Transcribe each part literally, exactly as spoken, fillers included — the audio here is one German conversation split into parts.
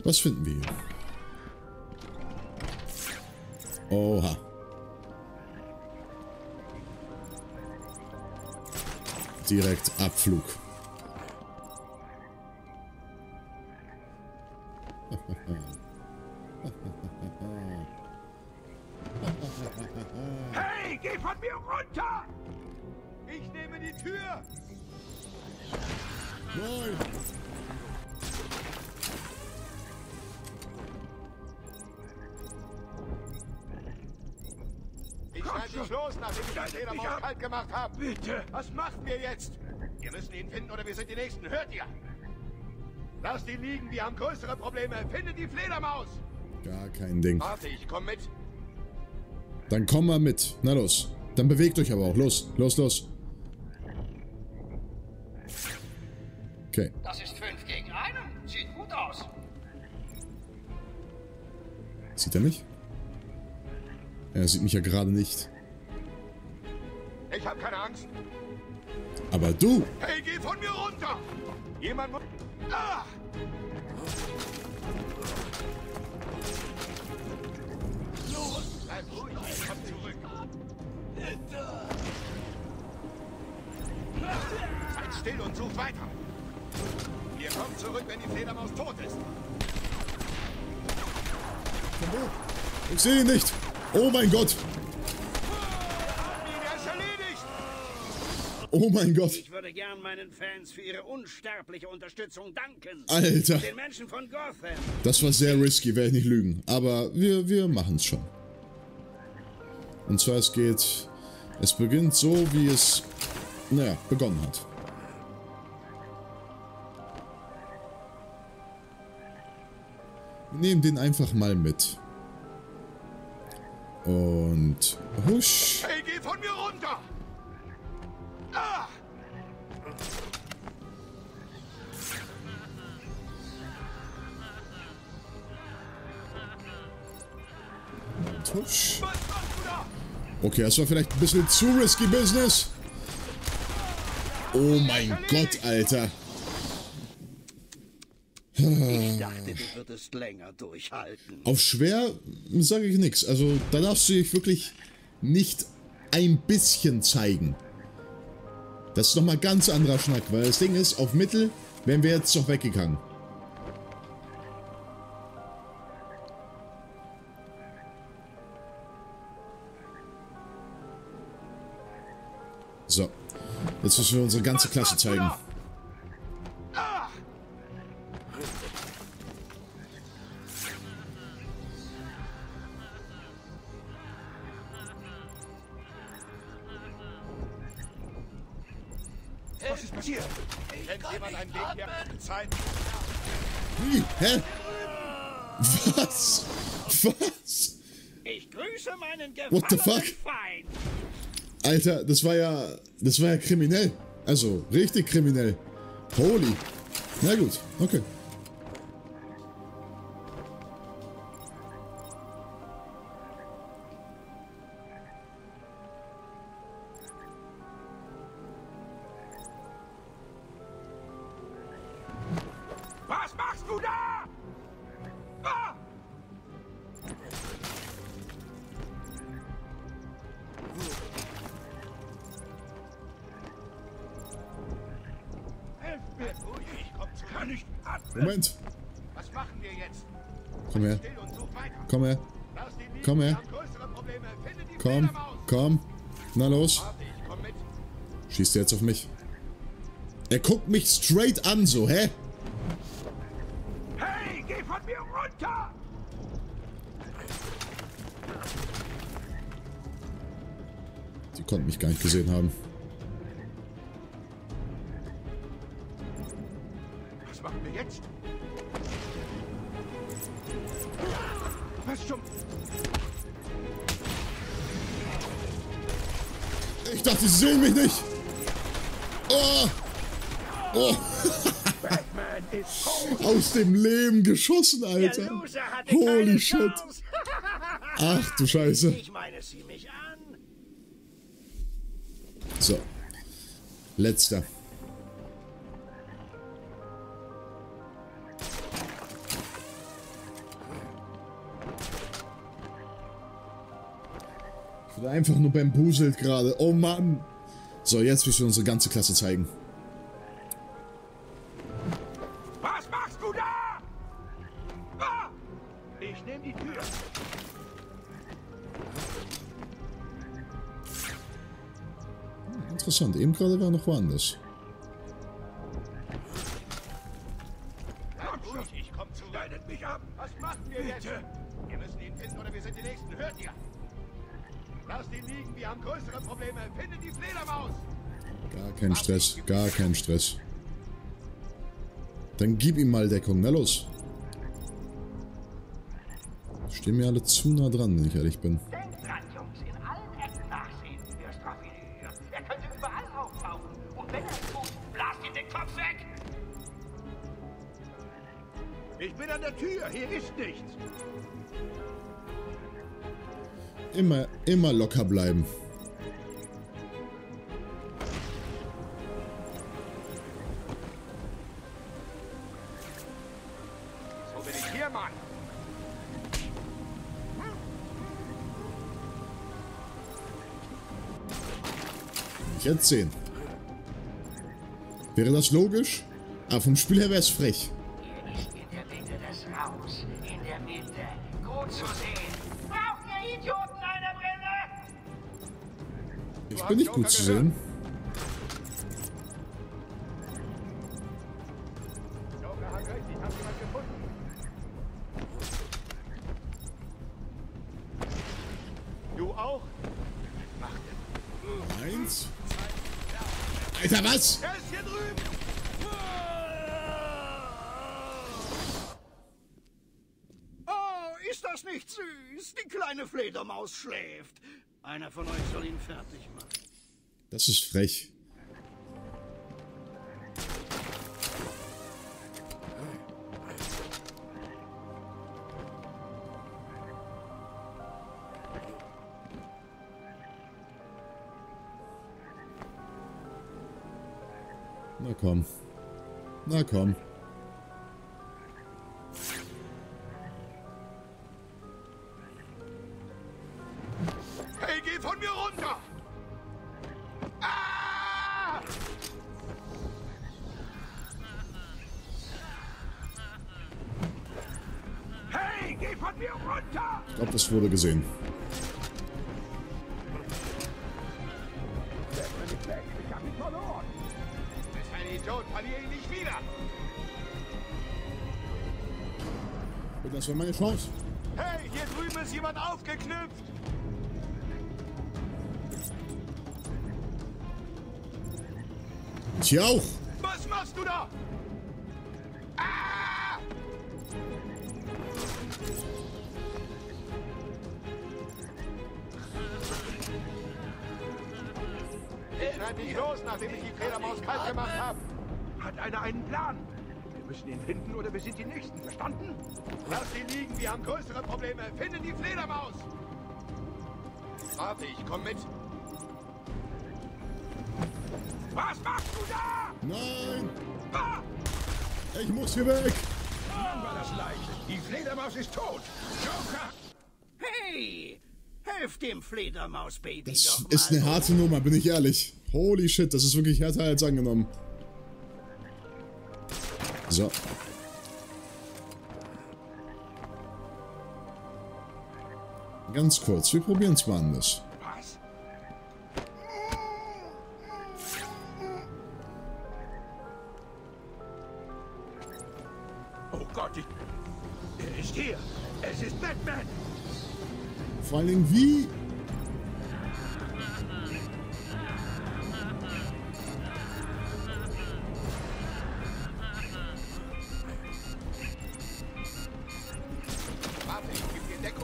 Was finden wir hier? Oha. Direkt Abflug. Hey, geh von mir runter! Ich nehme die Tür! Nein! Ich schneide dich los, nachdem ich die Fledermaus kalt gemacht habe. Bitte! Was machen wir jetzt? Wir müssen ihn finden oder wir sind die Nächsten. Hört ihr? Lasst ihn liegen, wir haben größere Probleme. Findet die Fledermaus! Gar kein Ding. Warte, ich komm mit. Dann komm mal mit. Na los. Dann bewegt euch aber auch. Los, los, los. Okay. Das ist fünf gegen einen. Sieht gut aus. Sieht er mich? Er sieht mich ja gerade nicht. Ich hab keine Angst. Aber du! Hey, geh von mir runter! Jemand muss... Ah! Los, bleib ruhig, ich komm zurück. Seid still und sucht weiter. Wir kommen zurück, wenn die Fledermaus tot ist. Ich sehe ihn nicht! Oh mein Gott! Der ist erledigt! Oh mein Gott! Ich würde gern meinen Fans für ihre unsterbliche Unterstützung danken. Alter! Den Menschen von Gotham. Das war sehr risky, werde ich nicht lügen. Aber wir, wir machen es schon. Und zwar, es geht... Es beginnt so, wie es... Naja, begonnen hat. Wir nehmen den einfach mal mit. Und... Husch! Hey, geh von mir runter! Ah! Und husch! Was machst du da? Okay, das war vielleicht ein bisschen zu risky Business. Oh mein Gott, Alter. Ich dachte, du würdest länger durchhalten. Auf schwer sage ich nichts. Also da darfst du dich wirklich nicht ein bisschen zeigen. Das ist nochmal ganz anderer Schnack, weil das Ding ist, auf Mittel wären wir jetzt doch weggegangen. So, jetzt müssen wir unsere ganze Klasse zeigen. Was ist passiert? Kennt jemand einen Weg her? Zeit. Wie? Hä? Was? Was? Ich grüße meinen What the gefallenen fuck? Feind. Alter, das war ja... Das war ja kriminell. Also, richtig kriminell. Holy. Na gut, okay. Was machst du da? Ah! Helft mir! Ich komm zu. Kann nicht atmen. Moment. Was machen wir jetzt? Komm her. Still und sucht weiter. Komm her. Lass ihn liegen. Komm her. Wir haben größere Probleme. Findet die Komm. Fledermaus. Komm. Na los. Warte, ich komm mit. Schießt er jetzt auf mich? Er guckt mich straight an, so, hä? Hey, geh von mir runter! Die konnten mich gar nicht gesehen haben. Was machen wir jetzt? Was zum... Ich dachte, sie sehen mich nicht. Oh. Oh. Batman ist tot! Aus dem Leben geschossen, Der Alter. Loser hatte Holy keine shit. Chance. Ach du Scheiße. Ich meine, sieh mich an. So. Letzter. Oder einfach nur bambuselt gerade. Oh Mann. So, jetzt müssen wir unsere ganze Klasse zeigen. Was machst du da? Ah! Ich nehme die Tür. Interessant, eben gerade war noch woanders. Gut, ich komm zu. Leitet mich ab. Was machen wir jetzt? Wir müssen ihn finden oder wir sind die Nächsten. Hört ihr? Lasst ihn liegen, wir haben größere Probleme. Findet die Fledermaus! Gar kein Stress, gar kein Stress. Dann gib ihm mal Deckung, na los. Stehen mir alle zu nah dran, wenn ich ehrlich bin. Denkt dran, Jungs, in allen Ecken nachsehen. Der Straffier. Er könnte überall auftauchen. Und wenn er es tut, blast ihm den Kopf weg! Ich bin an der Tür, hier ist nichts. Immer, immer locker bleiben. So bin ich hier, Mann. Jetzt sehen. Wäre das logisch? Aber vom Spiel her wäre es frech. Hier ist in der Mitte des Raums. In der Mitte. Gut zu sehen. Braucht ihr Idioten eine Brille? Ich bin nicht gut zu sehen. Joker hat recht, ich hab jemand gefunden. Du auch? Mach den. Eins. Alter, was? Er ist hier drüben! Oh, ist das nicht süß? Die kleine Fledermaus schläft. Einer von euch soll ihn fertig machen. Das ist frech. Na komm. Na komm. Hey, geh von mir runter! Ah! Hey, geh von mir runter! Ich glaube, das wurde gesehen. Ich hab ihn verloren! Du bist ein Idiot, verliere ihn nicht wieder! Und das war meine Chance. Hey, hier drüben ist jemand aufgeknüpft! Und hier auch. Was machst du da? Ah! Ich werde nicht los, nachdem ich die Fledermaus kalt gemacht habe. Hat einer einen Plan? Wir müssen ihn finden oder wir sind die Nächsten, verstanden? Lass ihn liegen, wir haben größere Probleme. Findet die Fledermaus! Warte, ich komm mit. Was machst du da? Nein! Ah! Ich muss hier weg! Mann, war das leicht. Die Fledermaus ist tot. Joker! Hey! Helft dem Fledermaus-Baby Das doch mal. ist eine harte Nummer, bin ich ehrlich. Holy shit, das ist wirklich härter als angenommen. So. Ganz kurz, wir probieren es mal anders. Was? Oh Gott, ich... Er ist hier. Es ist Batman. Vor allen Dingen wie... Warte, ich gebe dir Deckung.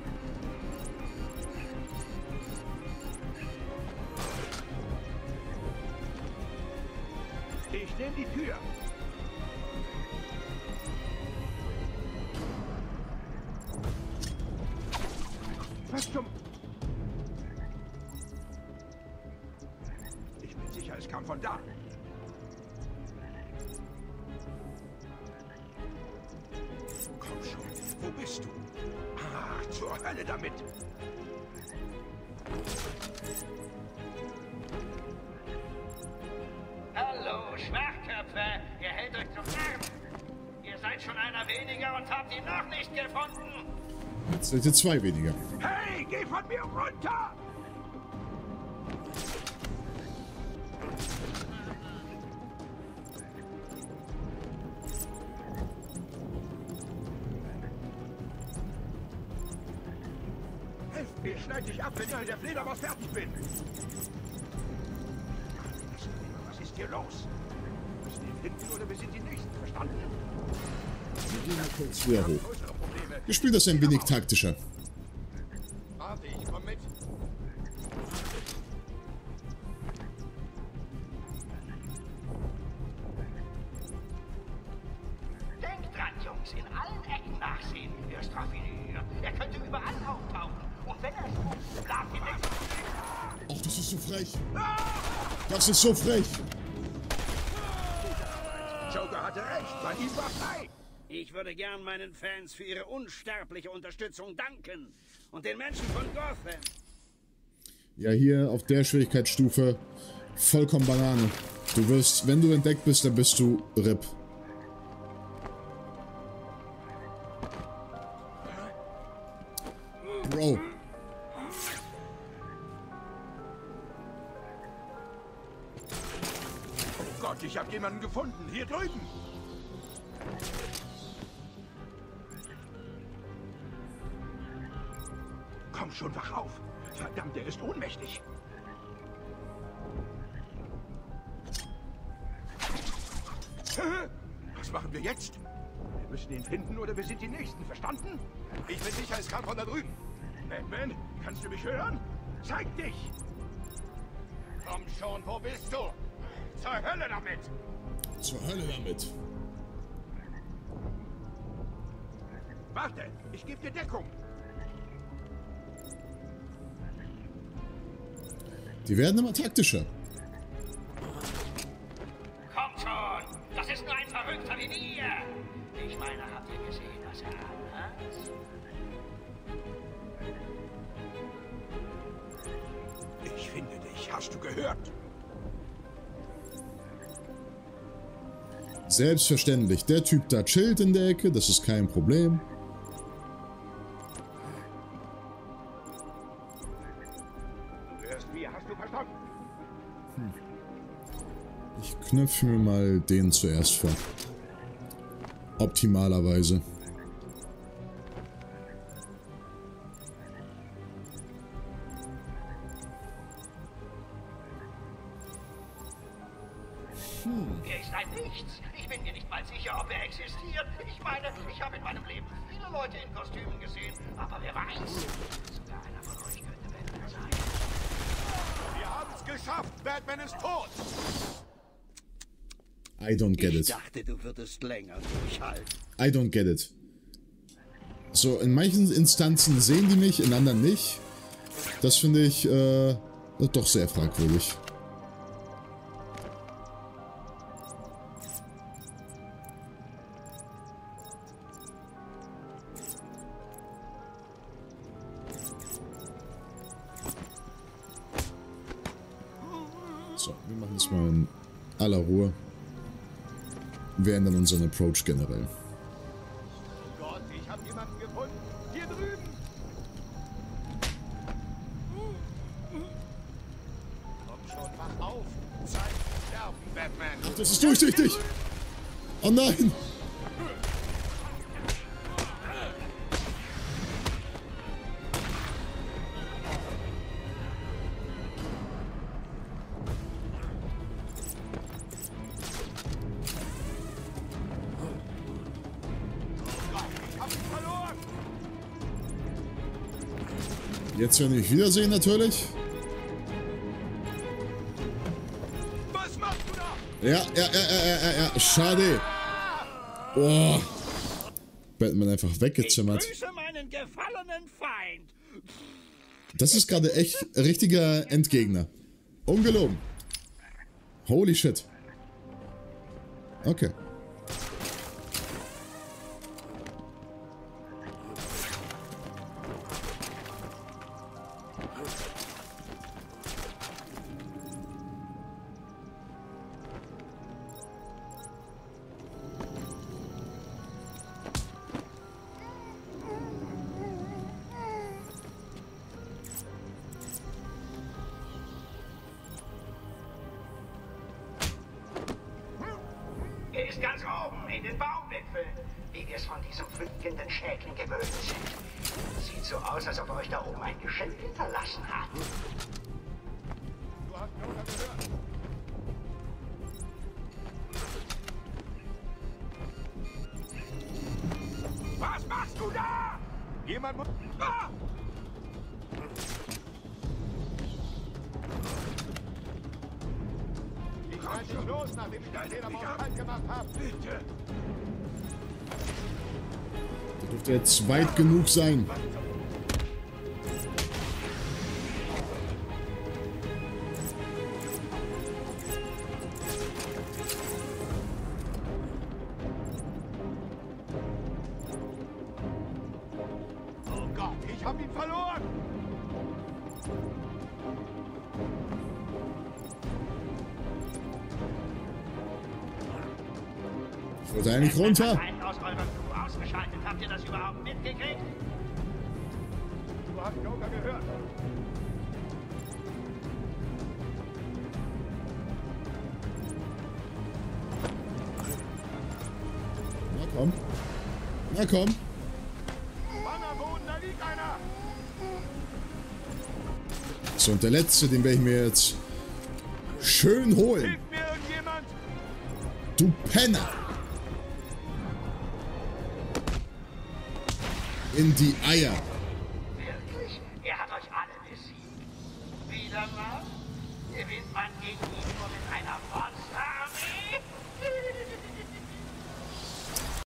Ich nehme die Tür. Was zum... Ich bin sicher, es kam von da. Komm schon, wo bist du? Ach, zur Hölle damit. Hallo, Schwachköpfe. Ihr hält euch zum Narren. Ihr seid schon einer weniger und habt ihn noch nicht gefunden. Jetzt seid ihr zwei weniger. Hey, geh von mir runter! Helft mir, schneid dich ab, wenn ich mit der Fledermaus fertig bin. Was ist hier los? Wir müssen ihn finden oder wir sind die Nächsten, verstanden? Wir gehen mal kurz wieder hoch. Wir spielen das ein wenig taktischer. Warte, ich komm mit. Denkt dran, Jungs, in allen Ecken nachsehen. Er ist raffiniert. Er könnte überall auftauchen. Und wenn er spuckt, blast ihn nicht. Ach, das ist so frech. Das ist so frech. Joker hatte recht, bei ihm war frei. Ich würde gern meinen Fans für ihre unsterbliche Unterstützung danken. Und den Menschen von Gotham. Ja, hier auf der Schwierigkeitsstufe vollkommen Banane. Du wirst, wenn du entdeckt bist, dann bist du R I P. Bro. Oh Gott, ich hab jemanden gefunden. Hier drüben. Komm schon, wach auf. Verdammt, er ist ohnmächtig. Was machen wir jetzt? Wir müssen ihn finden oder wir sind die Nächsten, verstanden? Ich bin sicher, es kam von da drüben. Batman, kannst du mich hören? Zeig dich! Komm schon, wo bist du? Zur Hölle damit! Zur Hölle damit. Warte, ich gebe dir Deckung. Die werden immer taktischer. Kommt schon! Das ist nur ein Verrückter wie wir! Ich meine, habt ihr gesehen, was er anhat? Ich finde dich, hast du gehört? Selbstverständlich. Der Typ da chillt in der Ecke, das ist kein Problem. Du hörst mir, hast du verstanden? Ich knöpfe mir mal den zuerst vor. Optimalerweise. Er ist ein Nichts. Ich bin mir nicht mal sicher, ob er existiert. Ich meine, ich habe in meinem Leben viele Leute in Kostümen gesehen. Aber wer weiß? Sogar einer von euch könnte Batman sein. Wir haben es geschafft! Batman ist tot! I don't get Ich it. dachte, du würdest länger durchhalten. I don't get it. So, in manchen Instanzen sehen die mich, in anderen nicht. Das finde ich, äh, doch sehr fragwürdig. So, wir machen es mal in aller Ruhe. Wir ändern unseren Approach generell. Gott, ich habe jemanden gefunden. Hier drüben! Komm schon, wach auf! Zeit zu sterben, Batman! Das ist durchsichtig! Oh nein! Jetzt werden wir mich wiedersehen, natürlich. Was machst du da? Ja, ja, ja, ja, ja, ja, schade. Boah. Batman einfach weggezimmert. Ich grüße meinen gefallenen Feind. Das ist gerade echt richtiger Endgegner. Ungelogen. Holy shit. Okay. ganz oben, in den Baumwipfeln, wie wir es von diesem fliegenden Schädling gewöhnt sind. Sieht so aus, als ob er euch da oben ein Geschenk hinterlassen hat. Du hast Joker gehört. Was machst du da? Jemand muss... Ah! Ich reiß dich los, nachdem ich die Fledermaus kalt gemacht habe. Bitte! Der dürfte jetzt weit genug sein. Oh Gott, ich hab ihn verloren! Ich wollte eigentlich runter. Einen aus eurer Crew ausgeschaltet. Habt ihr das überhaupt mitgekriegt? Du hast Joker gehört. Na komm. Na komm. Mann am Boden, da liegt einer! So, und der letzte, den werde ich mir jetzt schön holen. Hilft mir irgendjemand? Du Penner. In die Eier. Wirklich? Er hat euch alle besiegt. Wieder mal? Gewinnt man gegen